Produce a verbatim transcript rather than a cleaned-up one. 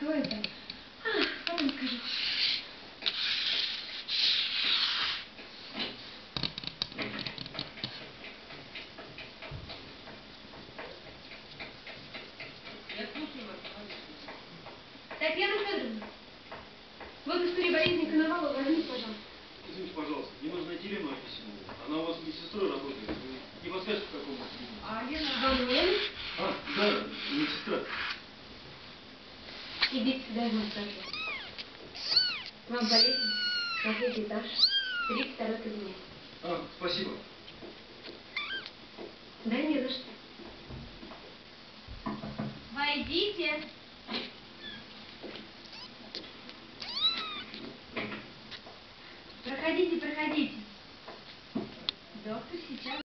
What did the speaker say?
кто это? А, потом скажу. Я слушаю вас. Татьяна Федоровна, вот история болезни Коновалова, возьмите, пожалуйста. Извините, пожалуйста, мне нужно найти Лену Афисину. Она у вас медсестрой работает. Вы не подскажете, в каком отделении? А Лена... Вам Лена? А, да, медсестра. Идите сюда, я вам скажу. Вам болезнь, на третий этаж, тридцать второй кабинет. А, спасибо. Да не за что. Войдите.